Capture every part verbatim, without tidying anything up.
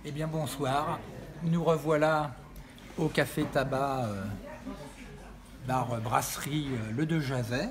Eh bien bonsoir, nous revoilà au Café Tabac, euh, bar euh, brasserie euh, Le deux Jazet,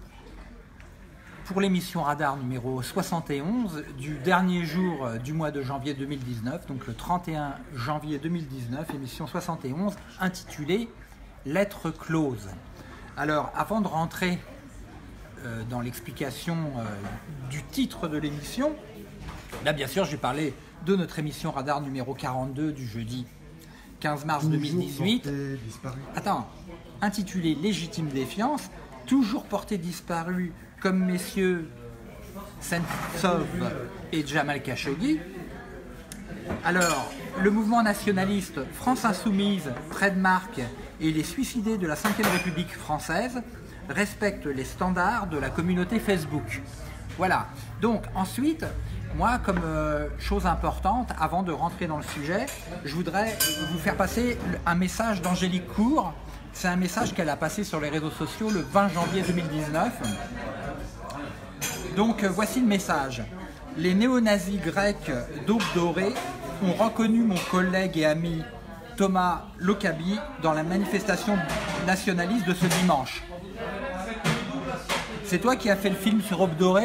pour l'émission Radar numéro soixante et onze du dernier jour euh, du mois de janvier deux mille dix-neuf, donc le trente et un janvier deux mille dix-neuf, émission soixante et onze, intitulée Lettres closes. Alors avant de rentrer euh, dans l'explication euh, du titre de l'émission, là bien sûr je vais parler de notre émission Radar numéro quarante-deux du jeudi quinze mars deux mille dix-huit. Attends, intitulé Légitime défiance, toujours porté disparu comme messieurs Sentsov et Jamal Khashoggi. Alors, le mouvement nationaliste France Insoumise, Trademark et les suicidés de la cinquième République française respectent les standards de la communauté Facebook. Voilà. Donc ensuite, moi, comme euh, chose importante, avant de rentrer dans le sujet, je voudrais vous faire passer un message d'Angélique Cour. C'est un message qu'elle a passé sur les réseaux sociaux le vingt janvier deux mille dix-neuf. Donc euh, voici le message. Les néo-nazis grecs d'Aube Dorée ont reconnu mon collègue et ami Thomas Lokabi dans la manifestation nationaliste de ce dimanche. C'est toi qui as fait le film sur Aube Dorée ?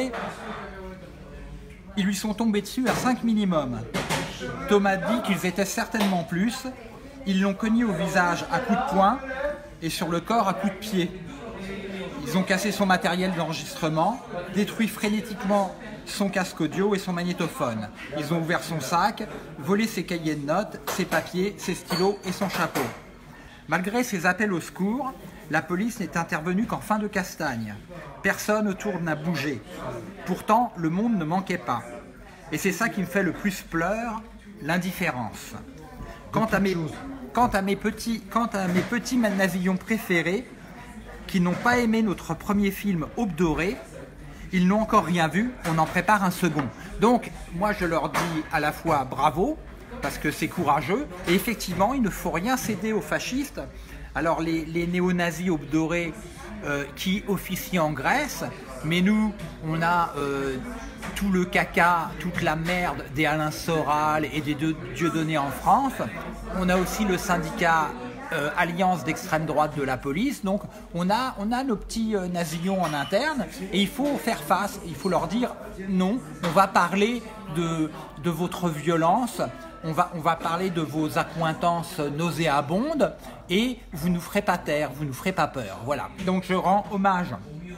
Ils lui sont tombés dessus à cinq minimum. Thomas dit qu'ils étaient certainement plus. Ils l'ont cogné au visage à coups de poing et sur le corps à coups de pied. Ils ont cassé son matériel d'enregistrement, détruit frénétiquement son casque audio et son magnétophone. Ils ont ouvert son sac, volé ses cahiers de notes, ses papiers, ses stylos et son chapeau. Malgré ces appels au secours, la police n'est intervenue qu'en fin de castagne. Personne autour n'a bougé. Pourtant, le monde ne manquait pas. Et c'est ça qui me fait le plus pleurer, l'indifférence. Quant à mes, quant à mes petits, quant à mes petits nazillons préférés, qui n'ont pas aimé notre premier film Aube Dorée, ils n'ont encore rien vu, on en prépare un second. Donc, moi je leur dis à la fois bravo, parce que c'est courageux, et effectivement, il ne faut rien céder aux fascistes. Alors les, les néo-nazis Aube Dorée euh, qui officient en Grèce, mais nous, on a euh, tout le caca, toute la merde des Alain Soral et des Dieudonné en France. On a aussi le syndicat euh, Alliance d'extrême droite de la police. Donc on a, on a nos petits euh, nazillons en interne et il faut faire face, il faut leur dire non, on va parler de, de votre violence. On va, on va parler de vos accointances nauséabondes et vous ne nous ferez pas taire, vous ne nous ferez pas peur. Voilà. Donc je rends hommage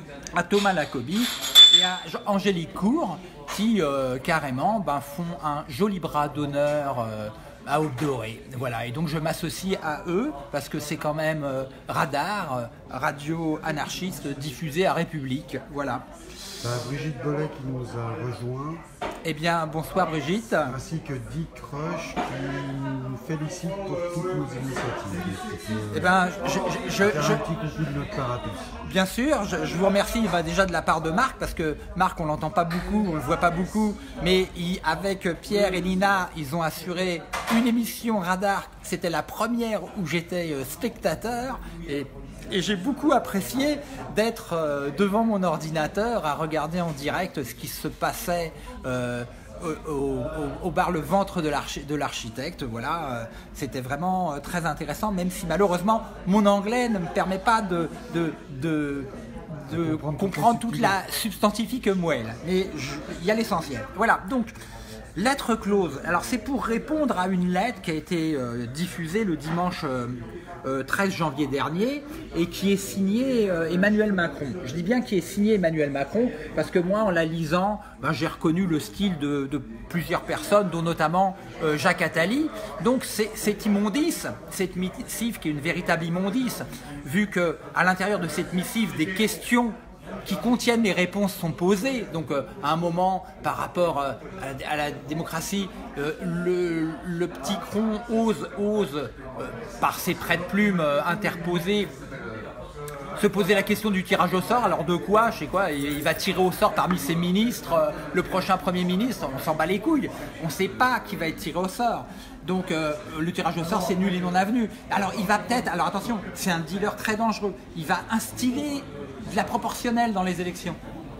à Thomas Lokabi et à Angélique Cour qui euh, carrément ben, font un joli bras d'honneur euh, à Aube Dorée. Voilà. Et donc je m'associe à eux parce que c'est quand même euh, Radar, euh, radio anarchiste diffusée à République. Voilà. C'est Brigitte Bollet qui nous a rejoint. Eh bien, bonsoir Brigitte. Ainsi que Dick Rush qui nous félicite pour toutes nos initiatives. Eh bien, je, je, je, je, je, un petit coucou de notre part à tous. Bien sûr, je, je vous remercie bah, déjà de la part de Marc, parce que Marc, on ne l'entend pas beaucoup, on ne le voit pas beaucoup, mais il, avec Pierre et Lina, ils ont assuré une émission Radar. C'était la première où j'étais euh, spectateur. Et Et j'ai beaucoup apprécié d'être euh, devant mon ordinateur à regarder en direct ce qui se passait euh, au, au, au bar Le Ventre de l'architecte. Voilà, euh, c'était vraiment euh, très intéressant, même si malheureusement mon anglais ne me permet pas de, de, de, de comprendre, comprendre toute la substantifique moelle. Mais il y a l'essentiel. Voilà, donc... Lettre close. Alors c'est pour répondre à une lettre qui a été euh, diffusée le dimanche euh, euh, treize janvier dernier et qui est signée euh, Emmanuel Macron. Je dis bien qui est signée Emmanuel Macron parce que moi en la lisant, ben, j'ai reconnu le style de, de plusieurs personnes, dont notamment euh, Jacques Attali. Donc c'est, cette immondice, cette missive qui est une véritable immondice, vu qu'à l'intérieur de cette missive des questions qui contiennent les réponses sont posées. Donc euh, à un moment, par rapport euh, à, la, à la démocratie, euh, le, le petit cron ose, ose euh, par ses traits de plume euh, interposés, se poser la question du tirage au sort. Alors de quoi, je sais quoi, il, il va tirer au sort parmi ses ministres, euh, le prochain Premier ministre, on s'en bat les couilles. On ne sait pas qui va être tiré au sort. Donc euh, le tirage au sort, c'est nul et non avenu. Alors il va peut-être, alors attention, c'est un dealer très dangereux, il va instiller de la proportionnelle dans les élections.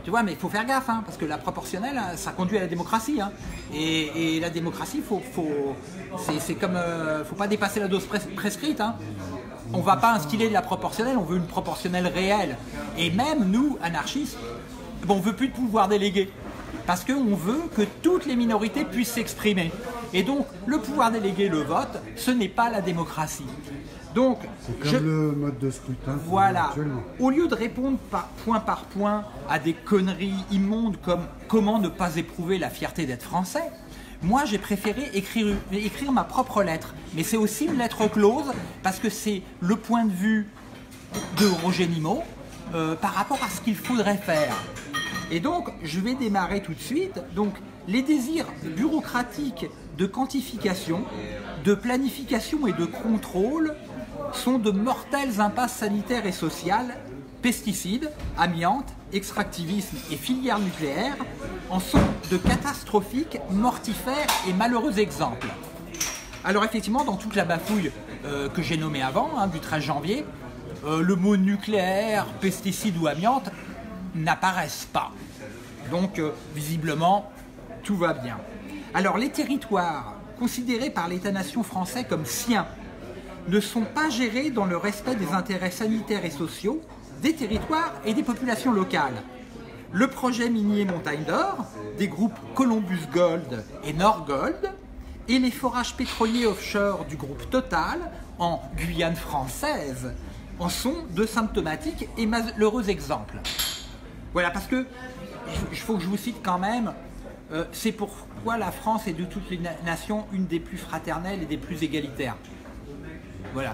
Tu vois, mais il faut faire gaffe, hein, parce que la proportionnelle, ça conduit à la démocratie. Hein. Et, et la démocratie, faut, faut, c'est comme, euh, faut pas dépasser la dose pres prescrite. Hein. On ne va pas instiller de la proportionnelle, on veut une proportionnelle réelle. Et même nous, anarchistes, bon, on ne veut plus de pouvoir délégué. Parce qu'on veut que toutes les minorités puissent s'exprimer. Et donc, le pouvoir délégué, le vote, ce n'est pas la démocratie. Donc, c'est comme je... le mode de scrutin. Voilà. Au lieu de répondre par, point par point à des conneries immondes comme comment ne pas éprouver la fierté d'être français, moi j'ai préféré écrire, écrire ma propre lettre. Mais c'est aussi une lettre close parce que c'est le point de vue de Roger Nimmo euh, par rapport à ce qu'il faudrait faire. Et donc, je vais démarrer tout de suite. Donc, les désirs bureaucratiques de quantification, de planification et de contrôle sont de mortelles impasses sanitaires et sociales. Pesticides, amiante, extractivisme et filières nucléaires en sont de catastrophiques, mortifères et malheureux exemples. Alors effectivement, dans toute la bafouille euh, que j'ai nommée avant, hein, du treize janvier, euh, le mot nucléaire, pesticide ou amiante n'apparaissent pas. Donc, euh, visiblement, tout va bien. Alors, les territoires considérés par l'État-nation français comme siens ne sont pas gérés dans le respect des intérêts sanitaires et sociaux des territoires et des populations locales. Le projet minier Montagne d'Or, des groupes Columbus Gold et Norgold, et les forages pétroliers offshore du groupe Total en Guyane française en sont de symptomatiques et malheureux exemples. Voilà, parce que il faut que je vous cite quand même, euh, c'est pourquoi la France est de toutes les na nations une des plus fraternelles et des plus égalitaires. Voilà.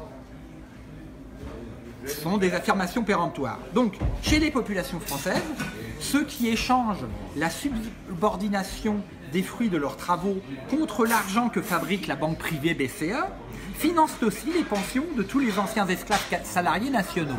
Ce sont des affirmations péremptoires. Donc, chez les populations françaises, ceux qui échangent la subordination des fruits de leurs travaux contre l'argent que fabrique la banque privée B C E financent aussi les pensions de tous les anciens esclaves salariés nationaux.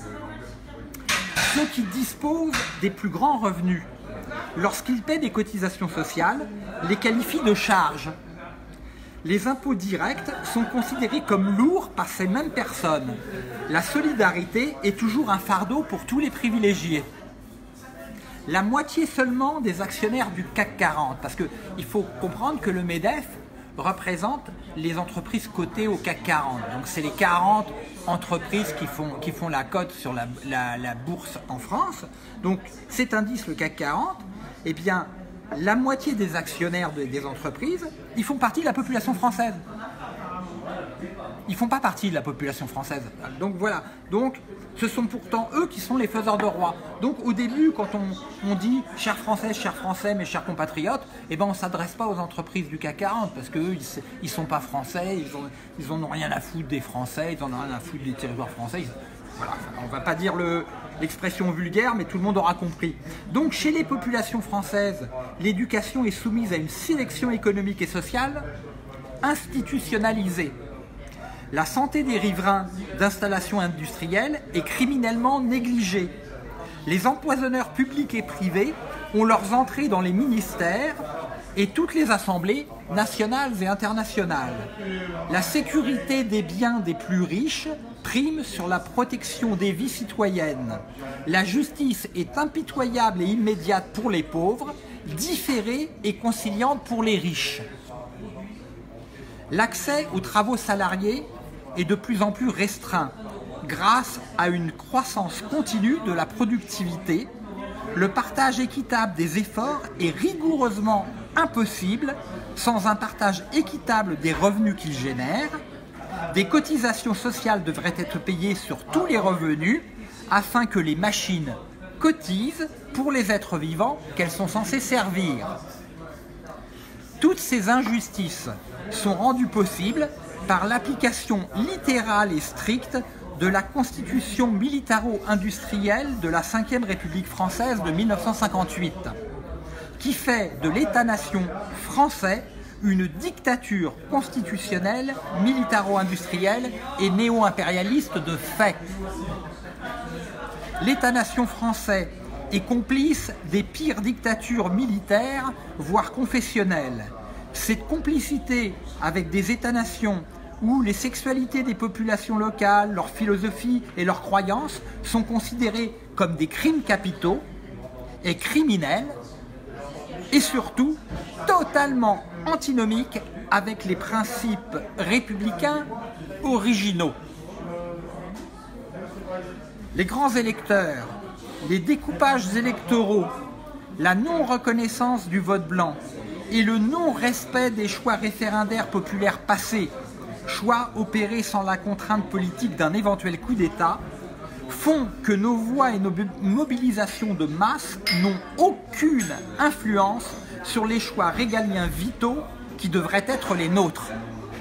Ceux qui disposent des plus grands revenus, lorsqu'ils paient des cotisations sociales, les qualifient de charges. Les impôts directs sont considérés comme lourds par ces mêmes personnes. La solidarité est toujours un fardeau pour tous les privilégiés. La moitié seulement des actionnaires du C A C quarante, parce qu'il faut comprendre que le MEDEF représente les entreprises cotées au C A C quarante. Donc c'est les quarante entreprises qui font, qui font la cote sur la, la, la bourse en France. Donc cet indice, le C A C quarante, eh bien, la moitié des actionnaires de, des entreprises, ils font partie de la population française. Ils ne font pas partie de la population française. Donc voilà. Donc ce sont pourtant eux qui sont les faiseurs de roi. Donc au début, quand on, on dit « chers Français, chers Français, mes chers compatriotes », eh ben, on ne s'adresse pas aux entreprises du C A C quarante parce qu'eux, ils ne sont pas français, ils n'ont ils ont rien à foutre des Français, ils n'en ont rien à foutre des territoires français. Ils, voilà, on ne va pas dire l'expression vulgaire, mais tout le monde aura compris. Donc chez les populations françaises, l'éducation est soumise à une sélection économique et sociale institutionnalisée. La santé des riverains d'installations industrielles est criminellement négligée. Les empoisonneurs publics et privés ont leurs entrées dans les ministères et toutes les assemblées nationales et internationales. La sécurité des biens des plus riches prime sur la protection des vies citoyennes. La justice est impitoyable et immédiate pour les pauvres, différée et conciliante pour les riches. L'accès aux travaux salariés est de plus en plus restreint grâce à une croissance continue de la productivité. Le partage équitable des efforts est rigoureusement impossible sans un partage équitable des revenus qu'ils génèrent. Des cotisations sociales devraient être payées sur tous les revenus afin que les machines cotisent pour les êtres vivants qu'elles sont censées servir. Toutes ces injustices sont rendues possibles par l'application littérale et stricte de la Constitution militaro-industrielle de la cinquième République française de mille neuf cent cinquante-huit, qui fait de l'État-nation français une dictature constitutionnelle, militaro-industrielle et néo-impérialiste de fait. L'État-nation français est complice des pires dictatures militaires, voire confessionnelles. Cette complicité avec des États-nations où les sexualités des populations locales, leur philosophie et leurs croyances sont considérées comme des crimes capitaux est criminelle et surtout totalement antinomique avec les principes républicains originaux. Les grands électeurs, les découpages électoraux, la non-reconnaissance du vote blanc et le non-respect des choix référendaires populaires passés, choix opérés sans la contrainte politique d'un éventuel coup d'État, font que nos voix et nos mobilisations de masse n'ont aucune influence sur les choix régaliens vitaux qui devraient être les nôtres.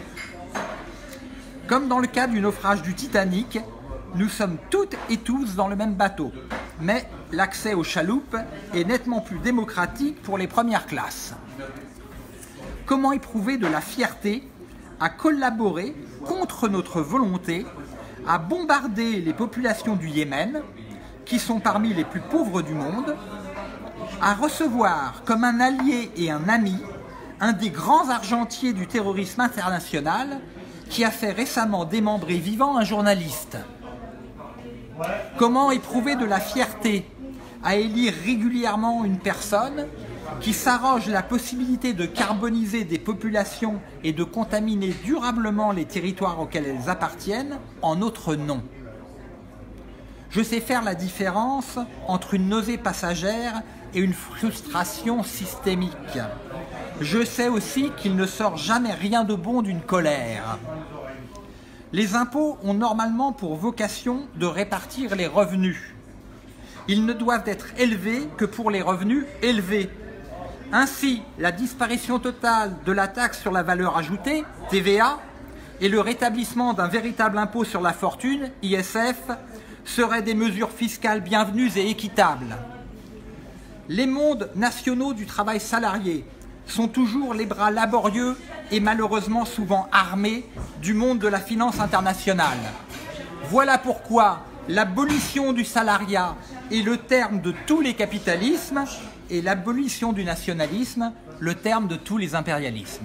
Comme dans le cas du naufrage du Titanic, nous sommes toutes et tous dans le même bateau, mais l'accès aux chaloupes est nettement plus démocratique pour les premières classes. Comment éprouver de la fierté à collaborer contre notre volonté à bombarder les populations du Yémen, qui sont parmi les plus pauvres du monde, à recevoir comme un allié et un ami un des grands argentiers du terrorisme international qui a fait récemment démembrer vivant un journaliste. Comment éprouver de la fierté à élire régulièrement une personne qui s'arroge la possibilité de carboniser des populations et de contaminer durablement les territoires auxquels elles appartiennent en notre nom. Je sais faire la différence entre une nausée passagère et une frustration systémique. Je sais aussi qu'il ne sort jamais rien de bon d'une colère. Les impôts ont normalement pour vocation de répartir les revenus. Ils ne doivent être élevés que pour les revenus élevés. Ainsi, la disparition totale de la taxe sur la valeur ajoutée, T V A, et le rétablissement d'un véritable impôt sur la fortune, I S F, seraient des mesures fiscales bienvenues et équitables. Les mondes nationaux du travail salarié sont toujours les bras laborieux et malheureusement souvent armés du monde de la finance internationale. Voilà pourquoi l'abolition du salariat est le terme de tous les capitalismes et l'abolition du nationalisme le terme de tous les impérialismes.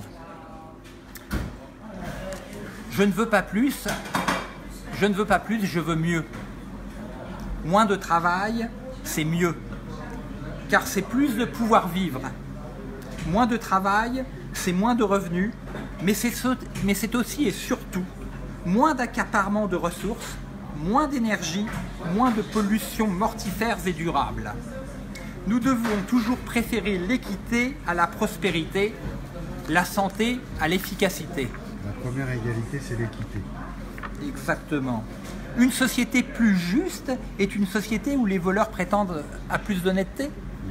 Je ne veux pas plus, je ne veux pas plus, je veux mieux. Moins de travail, c'est mieux, car c'est plus de pouvoir vivre. Moins de travail, c'est moins de revenus, mais c'est, mais c'est aussi et surtout moins d'accaparement de ressources, moins d'énergie, moins de pollution mortifères et durables. Nous devons toujours préférer l'équité à la prospérité, la santé à l'efficacité. La première égalité, c'est l'équité. Exactement. Une société plus juste est une société où les voleurs prétendent à plus d'honnêteté.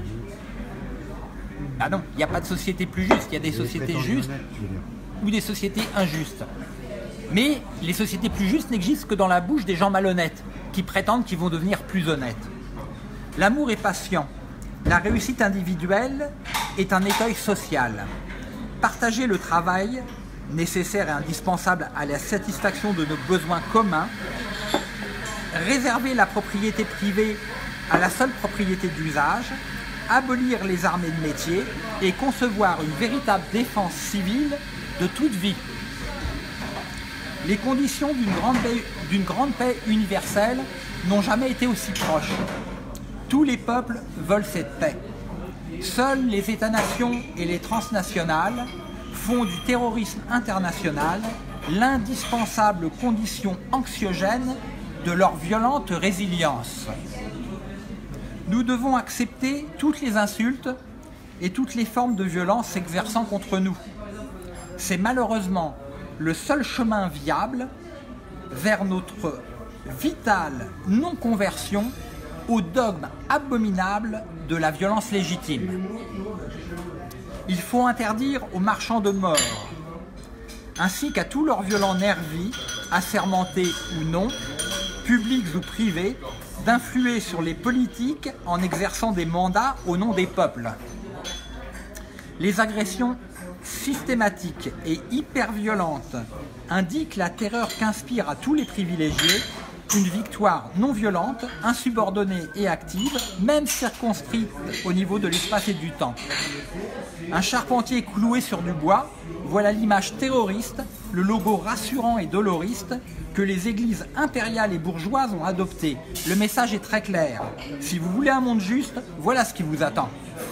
Ah non, il n'y a pas de société plus juste, il y a des sociétés justes ou des sociétés injustes. Mais les sociétés plus justes n'existent que dans la bouche des gens malhonnêtes, qui prétendent qu'ils vont devenir plus honnêtes. L'amour est patient. La réussite individuelle est un écueil social. Partager le travail, nécessaire et indispensable à la satisfaction de nos besoins communs, réserver la propriété privée à la seule propriété d'usage, abolir les armées de métier et concevoir une véritable défense civile de toute vie. Les conditions d'une grande paix, d'une grande paix universelle n'ont jamais été aussi proches. Tous les peuples veulent cette paix. Seuls les États-nations et les transnationales font du terrorisme international l'indispensable condition anxiogène de leur violente résilience. Nous devons accepter toutes les insultes et toutes les formes de violence s'exerçant contre nous. C'est malheureusement le seul chemin viable vers notre vitale non-conversion au dogme abominable de la violence légitime. Il faut interdire aux marchands de mort, ainsi qu'à tous leurs violents nervis, assermentés ou non, publics ou privés, d'influer sur les politiques en exerçant des mandats au nom des peuples. Les agressions systématiques et hyper violentes indiquent la terreur qu'inspirent à tous les privilégiés une victoire non violente, insubordonnée et active, même circonscrite au niveau de l'espace et du temps. Un charpentier cloué sur du bois, voilà l'image terroriste, le logo rassurant et doloriste que les églises impériales et bourgeoises ont adopté. Le message est très clair. Si vous voulez un monde juste, voilà ce qui vous attend.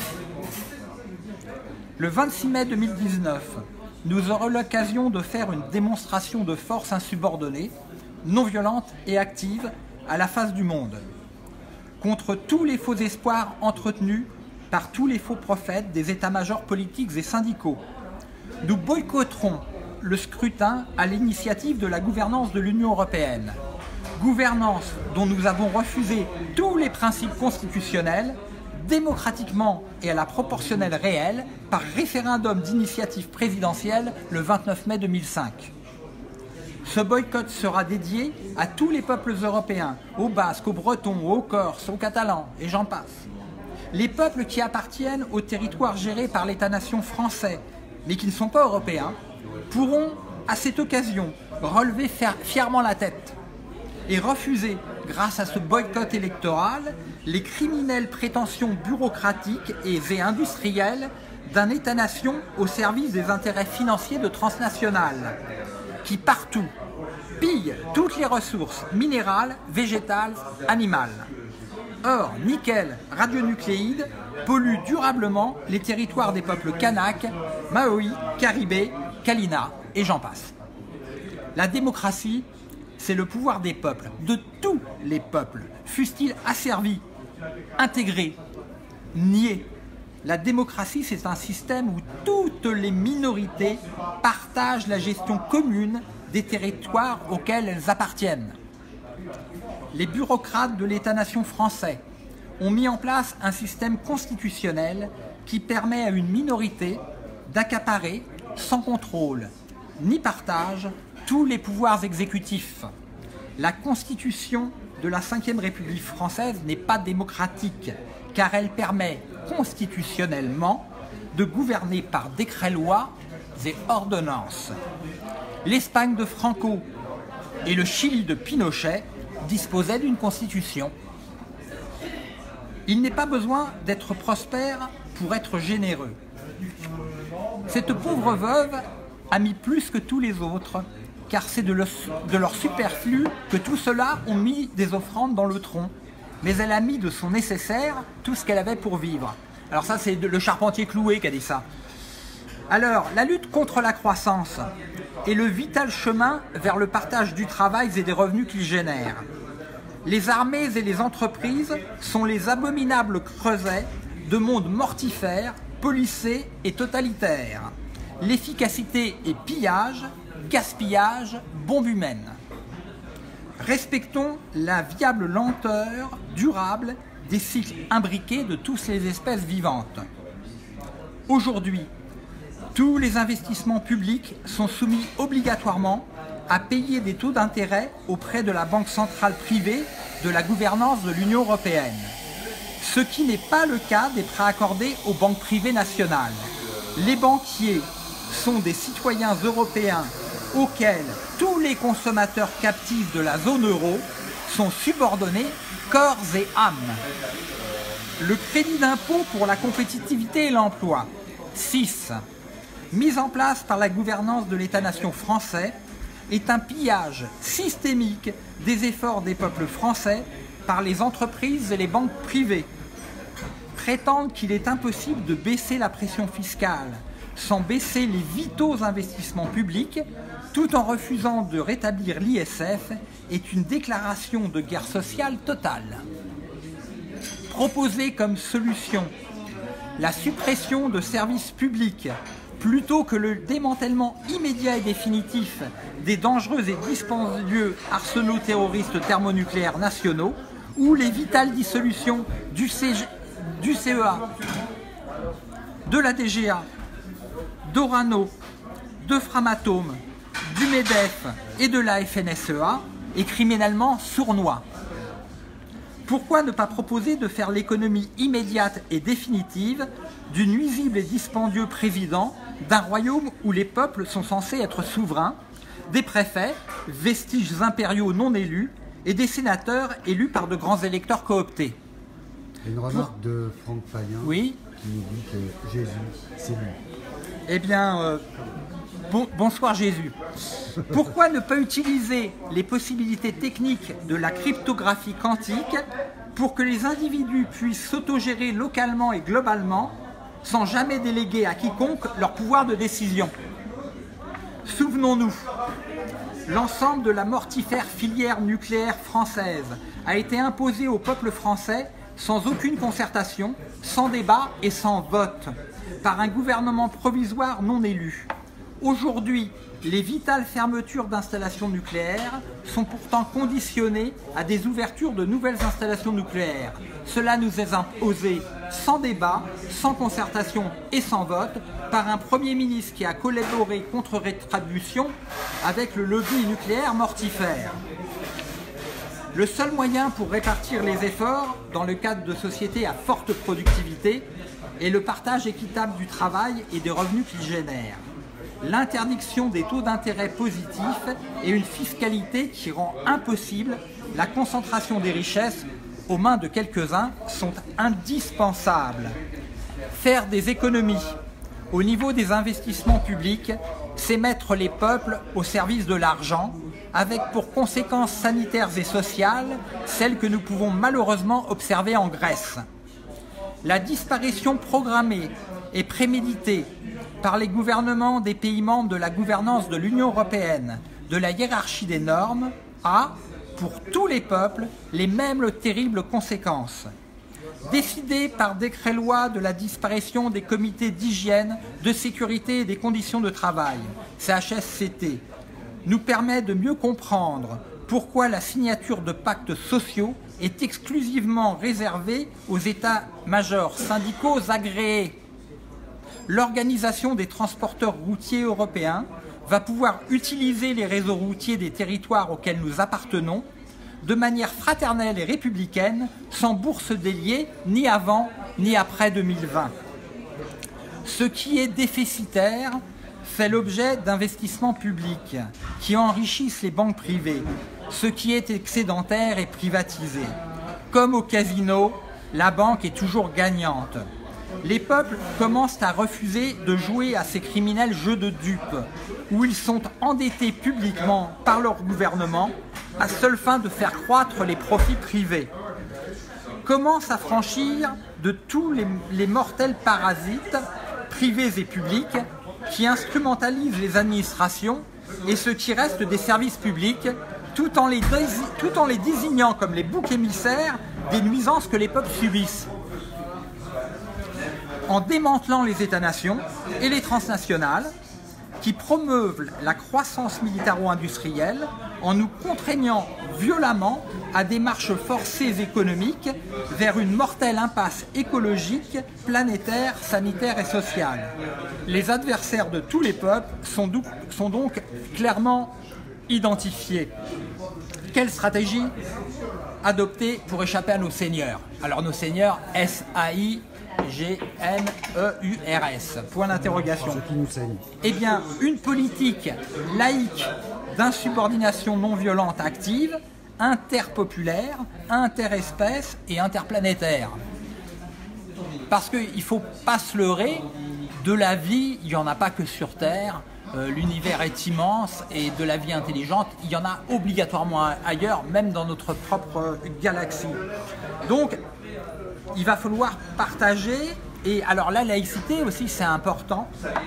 Le vingt-six mai deux mille dix-neuf, nous aurons l'occasion de faire une démonstration de force insubordonnée, non violente et active à la face du monde, contre tous les faux espoirs entretenus par tous les faux prophètes des états-majors politiques et syndicaux. Nous boycotterons le scrutin à l'initiative de la gouvernance de l'Union européenne, gouvernance dont nous avons refusé tous les principes constitutionnels, démocratiquement et à la proportionnelle réelle, par référendum d'initiative présidentielle le vingt-neuf mai deux mille cinq. Ce boycott sera dédié à tous les peuples européens, aux Basques, aux Bretons, aux Corses, aux Catalans, et j'en passe. Les peuples qui appartiennent aux territoires gérés par l'État-nation français, mais qui ne sont pas européens, pourront, à cette occasion, relever fièrement la tête et refuser, grâce à ce boycott électoral, les criminelles prétentions bureaucratiques et industrielles d'un État-nation au service des intérêts financiers de transnationales, qui partout pillent toutes les ressources minérales, végétales, animales. Or, nickel, radionucléides polluent durablement les territoires des peuples Kanak, Maori, Caribé, Kalina et j'en passe. La démocratie, c'est le pouvoir des peuples, de tous les peuples, fussent-ils asservis, intégrés, niés. La démocratie, c'est un système où toutes les minorités partagent la gestion commune des territoires auxquels elles appartiennent. Les bureaucrates de l'État-nation français ont mis en place un système constitutionnel qui permet à une minorité d'accaparer, sans contrôle ni partage, tous les pouvoirs exécutifs. La Constitution de la cinquième République française n'est pas démocratique, car elle permet constitutionnellement de gouverner par décret-loi et ordonnances. L'Espagne de Franco et le Chili de Pinochet disposaient d'une constitution. Il n'est pas besoin d'être prospère pour être généreux. Cette pauvre veuve a mis plus que tous les autres, car c'est de, le, de leur superflu que tous ceux-là ont mis des offrandes dans le tronc. Mais elle a mis de son nécessaire tout ce qu'elle avait pour vivre. Alors ça, c'est le charpentier cloué qui a dit ça. Alors, la lutte contre la croissance est le vital chemin vers le partage du travail et des revenus qu'il génère. Les armées et les entreprises sont les abominables creusets de mondes mortifères, policés et totalitaires. L'efficacité est pillage, gaspillage, bombe humaine. Respectons la viable lenteur durable des cycles imbriqués de toutes les espèces vivantes. Aujourd'hui, tous les investissements publics sont soumis obligatoirement à payer des taux d'intérêt auprès de la Banque centrale privée de la gouvernance de l'Union européenne, ce qui n'est pas le cas des prêts accordés aux banques privées nationales. Les banquiers sont des citoyens européens auxquels tous les consommateurs captifs de la zone euro sont subordonnés corps et âme. Le crédit d'impôt pour la compétitivité et l'emploi. six. Mise en place par la gouvernance de l'État-nation français, est un pillage systémique des efforts des peuples français par les entreprises et les banques privées. Prétendre qu'il est impossible de baisser la pression fiscale sans baisser les vitaux investissements publics, tout en refusant de rétablir l'I S F, est une déclaration de guerre sociale totale. Proposer comme solution la suppression de services publics plutôt que le démantèlement immédiat et définitif des dangereux et dispendieux arsenaux terroristes thermonucléaires nationaux ou les vitales dissolutions du, C G, du C E A, de la D G A, d'Orano, de Framatome, du MEDEF et de la F N S E A est criminellement sournois. Pourquoi ne pas proposer de faire l'économie immédiate et définitive du nuisible et dispendieux président d'un royaume où les peuples sont censés être souverains, des préfets, vestiges impériaux non élus, et des sénateurs élus par de grands électeurs cooptés. Une remarque Pour... de Franck Payen oui. qui nous dit que Jésus, c'est lui. Eh bien, euh, bon, bonsoir Jésus. Pourquoi ne pas utiliser les possibilités techniques de la cryptographie quantique pour que les individus puissent s'autogérer localement et globalement sans jamais déléguer à quiconque leur pouvoir de décision? Souvenons-nous, l'ensemble de la mortifère filière nucléaire française a été imposé au peuple français sans aucune concertation, sans débat et sans vote, par un gouvernement provisoire non élu. Aujourd'hui, les vitales fermetures d'installations nucléaires sont pourtant conditionnées à des ouvertures de nouvelles installations nucléaires. Cela nous est imposé sans débat, sans concertation et sans vote par un Premier ministre qui a collaboré contre rétribution avec le lobby nucléaire mortifère. Le seul moyen pour répartir les efforts dans le cadre de sociétés à forte productivité est le partage équitable du travail et des revenus qu'il génère. L'interdiction des taux d'intérêt positifs et une fiscalité qui rend impossible la concentration des richesses aux mains de quelques-uns sont indispensables. Faire des économies au niveau des investissements publics, c'est mettre les peuples au service de l'argent, avec pour conséquences sanitaires et sociales celles que nous pouvons malheureusement observer en Grèce. La disparition programmée et préméditée par les gouvernements des pays membres de la gouvernance de l'Union européenne, de la hiérarchie des normes, a, pour tous les peuples, les mêmes terribles conséquences. Décider par décret-loi de la disparition des comités d'hygiène, de sécurité et des conditions de travail, C H S C T, nous permet de mieux comprendre pourquoi la signature de pactes sociaux est exclusivement réservée aux états-majors syndicaux agréés. L'Organisation des transporteurs routiers européens va pouvoir utiliser les réseaux routiers des territoires auxquels nous appartenons de manière fraternelle et républicaine, sans bourse déliée, ni avant ni après deux mille vingt. Ce qui est déficitaire fait l'objet d'investissements publics qui enrichissent les banques privées. Ce qui est excédentaire est privatisé. Comme au casino, la banque est toujours gagnante. Les peuples commencent à refuser de jouer à ces criminels jeux de dupes, où ils sont endettés publiquement par leur gouvernement à seule fin de faire croître les profits privés. Comment s'affranchir de tous les, les mortels parasites, privés et publics, qui instrumentalisent les administrations et ce qui reste des services publics, tout en les, tout en les désignant comme les boucs émissaires des nuisances que les peuples subissent? En démantelant les États-nations et les transnationales qui promeuvent la croissance militaro-industrielle en nous contraignant violemment à des marches forcées économiques vers une mortelle impasse écologique, planétaire, sanitaire et sociale. Les adversaires de tous les peuples sont donc, sont donc clairement identifiés. Quelle stratégie adopter pour échapper à nos seigneurs? Alors nos seigneurs, S A I G N E U R S, point d'interrogation. Eh bien, une politique laïque d'insubordination non violente active, interpopulaire, interespèce et interplanétaire. Parce qu'il ne faut pas se leurrer, de la vie, il n'y en a pas que sur Terre, euh, l'univers est immense et de la vie intelligente, il y en a obligatoirement ailleurs, même dans notre propre galaxie. Donc, il va falloir partager, et alors la laïcité aussi c'est important,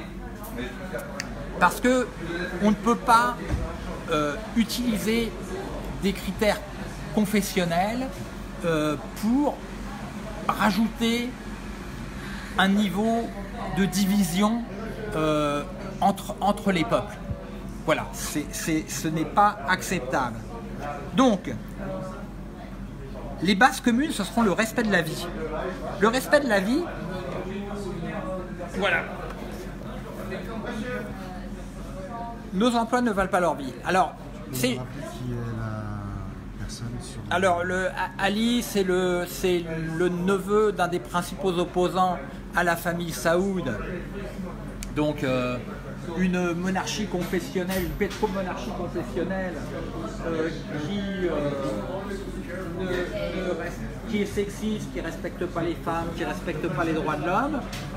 parce que on ne peut pas euh, utiliser des critères confessionnels euh, pour rajouter un niveau de division euh, entre, entre les peuples. Voilà, c'est, c'est, ce n'est pas acceptable. Donc, les bases communes, ce seront le respect de la vie. Le respect de la vie, voilà. Nos emplois ne valent pas leur vie. Alors, c'est... Alors, le, Ali, c'est le, c'est le neveu d'un des principaux opposants à la famille Saoud. Donc, euh, une monarchie confessionnelle, une pétromonarchie confessionnelle euh, qui, euh, ne, ne reste, qui est sexiste, qui ne respecte pas les femmes, qui ne respecte pas les droits de l'homme,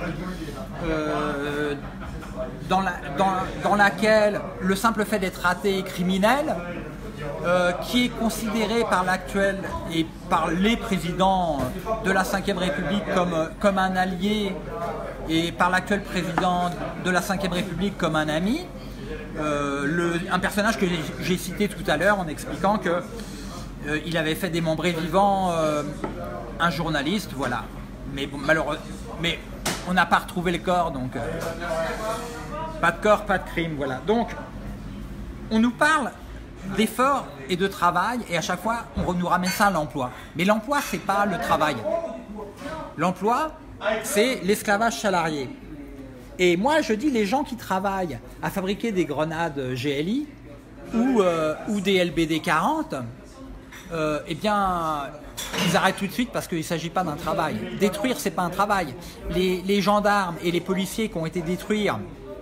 euh, dans, la, dans, dans laquelle le simple fait d'être athée est criminel, euh, qui est considéré par l'actuel et par les présidents de la cinquième République comme, comme un allié et par l'actuel président de la cinquième République comme un ami. Euh, le, un personnage que j'ai cité tout à l'heure en expliquant que euh, il avait fait démembrer vivant euh, un journaliste, voilà. Mais bon, malheureusement, mais on n'a pas retrouvé le corps, donc euh, pas de corps, pas de crime, voilà. Donc, on nous parle d'efforts et de travail, et à chaque fois, on nous ramène ça à l'emploi. Mais l'emploi, c'est pas le travail. L'emploi, c'est l'esclavage salarié. Et moi, je dis, les gens qui travaillent à fabriquer des grenades G L I ou, euh, ou des L B D quarante, euh, eh bien, ils arrêtent tout de suite parce qu'il ne s'agit pas d'un travail. Détruire, c'est pas un travail. Les, les gendarmes et les policiers qui ont été détruire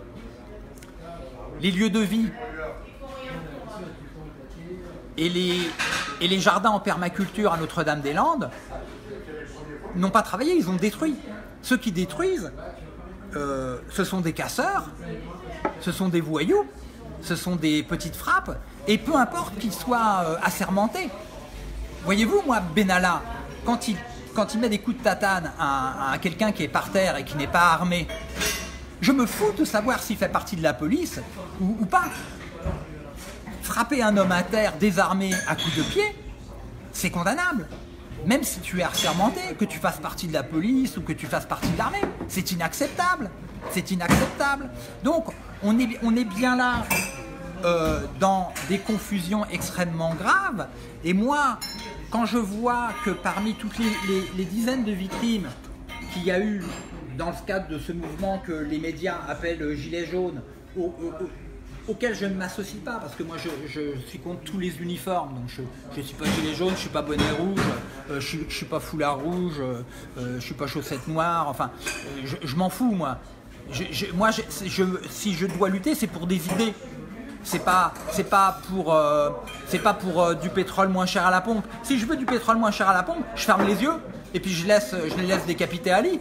les lieux de vie et les, et les jardins en permaculture à Notre-Dame-des-Landes n'ont pas travaillé, ils ont détruit. Ceux qui détruisent, euh, ce sont des casseurs, ce sont des voyous, ce sont des petites frappes, et peu importe qu'ils soient euh, assermentés. Voyez-vous, moi, Benalla, quand il, quand il met des coups de tatane à, à quelqu'un qui est par terre et qui n'est pas armé, je me fous de savoir s'il fait partie de la police ou, ou pas. Frapper un homme à terre désarmé à coups de pied, c'est condamnable. Même si tu es assermenté, que tu fasses partie de la police ou que tu fasses partie de l'armée, c'est inacceptable. C'est inacceptable. Donc, on est, on est bien là euh, dans des confusions extrêmement graves. Et moi, quand je vois que parmi toutes les, les, les dizaines de victimes qu'il y a eu dans le cadre de ce mouvement que les médias appellent « gilets jaunes », au, au, au, auquel je ne m'associe pas, parce que moi je, je suis contre tous les uniformes, donc je ne suis pas gilet jaune, je ne suis pas bonnet rouge, euh, je ne suis pas foulard rouge, euh, je ne suis pas chaussettes noires, enfin, euh, je, je m'en fous moi. Je, je, moi, je, je, si je dois lutter, c'est pour des idées, c'est pas, c'est pas pour, euh, c'est pas pour euh, du pétrole moins cher à la pompe. Si je veux du pétrole moins cher à la pompe, je ferme les yeux et puis je, laisse, je les laisse décapiter Ali.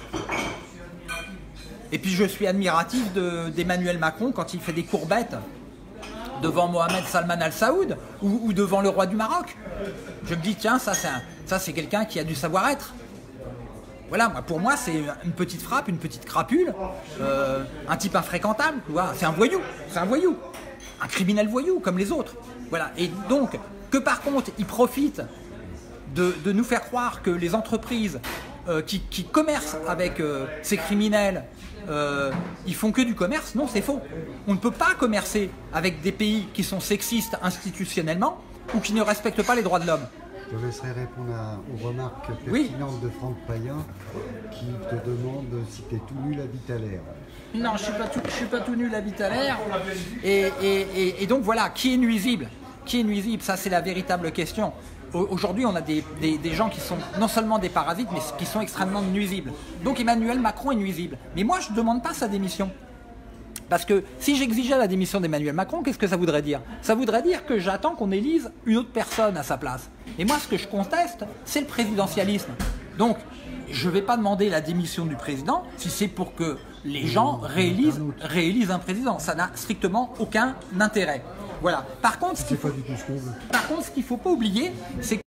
Et puis je suis admiratif d'Emmanuel Macron quand il fait des courbettes devant Mohamed Salman Al Saoud ou, ou devant le roi du Maroc. Je me dis, tiens, ça c'est quelqu'un qui a du savoir-être. Voilà, moi, pour moi, c'est une petite frappe, une petite crapule, euh, un type infréquentable. Voilà, c'est un voyou, c'est un voyou, un criminel voyou comme les autres. Voilà. Et donc, que par contre, il profite de, de nous faire croire que les entreprises euh, qui, qui commercent avec euh, ces criminels, Euh, ils font que du commerce, non, c'est faux. On ne peut pas commercer avec des pays qui sont sexistes institutionnellement ou qui ne respectent pas les droits de l'homme. Je te laisserai répondre à, aux remarques pertinentes oui. de Franck Payen qui te demande si tu es tout nul à bite à l'air. Non, je ne suis pas tout, je suis pas tout nul à bite à l'air. Et, et, et, et donc voilà, qui est nuisible? Qui est nuisible? Ça, c'est la véritable question. Aujourd'hui, on a des, des, des gens qui sont non seulement des parasites, mais qui sont extrêmement nuisibles. Donc Emmanuel Macron est nuisible. Mais moi, je ne demande pas sa démission. Parce que si j'exigeais la démission d'Emmanuel Macron, qu'est-ce que ça voudrait dire? Ça voudrait dire que j'attends qu'on élise une autre personne à sa place. Et moi, ce que je conteste, c'est le présidentialisme. Donc, je ne vais pas demander la démission du président si c'est pour que les gens réélisent, réélisent un président. Ça n'a strictement aucun intérêt. Voilà. Par contre, ce qu'il faut, par contre, ce qu'il faut pas oublier, c'est que